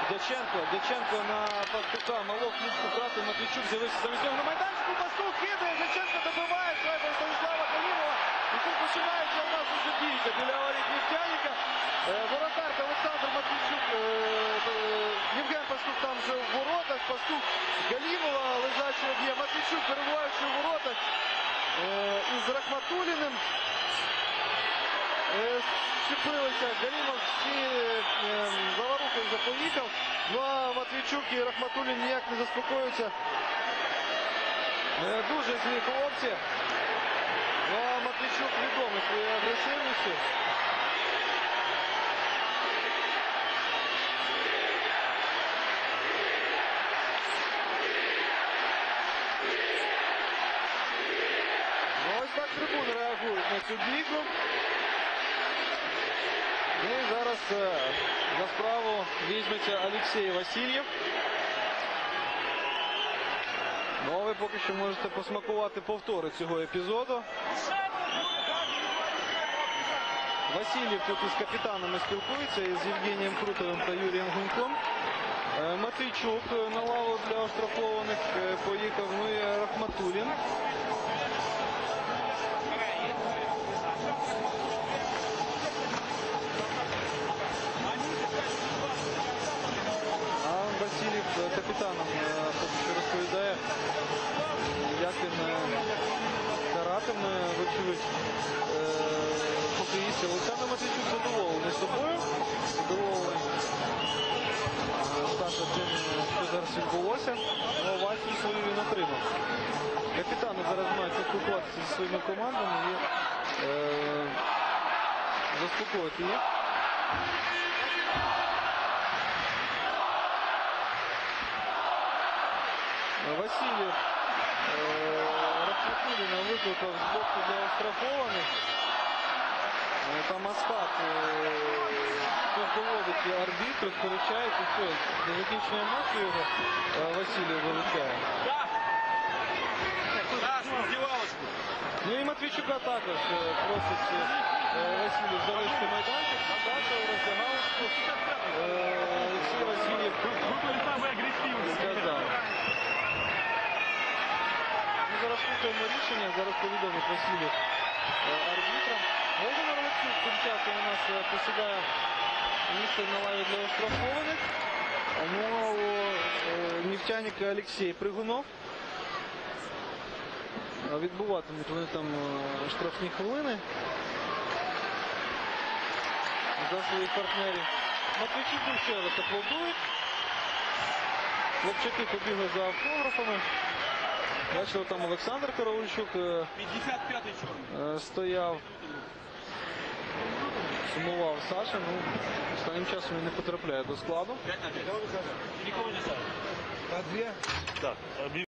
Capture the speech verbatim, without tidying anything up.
Дяченко, Дяченко на Пастуха, Малов, Ліпку, брати, Матвійчук з'явився замість нього на майданчику, Пастух кидає, Дяченко добиває, шайба Станіслава Галімова, і тут починається у нас уже бійка біля воріт Нефтяника. Воротар Олександр Матвійчук, Євген Пастух там вже в воротах, Пастух Галімова, лежачий об'є, Матвійчук перебуваючи в воротах із Рахматулліним. Щепилися, Галімов всі заварухи вже поїхав, ну а Матвійчук і Рахматуллін ніяк не заспокоюються. Дуже злі хлопці. Ну а Матвійчук відомий своєю агресивністю. Ну, ось так трибуни реагують на цю бійку. І зараз е, за справу візьметься Олексій Васильєв. Ну, ви поки що можете посмакувати повтори цього епізоду. Васильєв тут із капітанами спілкується, із Євгенієм Крутовим та Юрієм Гуньком. Е, Матвійчук на лаву для оштрафованих е, поїхав, ну і Рахматуллін. Васильєв капітаном поки що розповідає, як він каратиме, вочевидь, хокеїстів. Олександр Матвійчук задоволений собою, задоволений Саша тим, що зараз відбулося. Овацію свою він отримав. Капітани зараз мають поспілкуватися зі своїми командами і е, заспокоїти їх. Васильєв Рахматулліна викликав з боку для оштрафованих. Там Астат щось доводить і арбітру, сперечають, і все, до закінчення матчу його Васильєв вилучає. Ну і Матвійчука також просить Васильєв залишити майданчик, подати у роздягалочку. Олексій Васильєв сказав. Зараз слухаємо рішення, зараз повідомить Васильєв арбітрам. Володимир Олексійович тим часом у нас посідає місце на лаві для оштрафованих. Ну, а у Нефтяника Олексій Пригунов. Відбуватимуть вони там штрафні хвилини за своїх партнерів. Матвійчуку ще раз аплодують. Хлопчаки побігли за автографами. Бачили, там Олександр Караульчук стояв, сумував Саша, ну, останнім часом він не потрапляє до складу. пять на пять. Нікого не ставить. По дві? Так.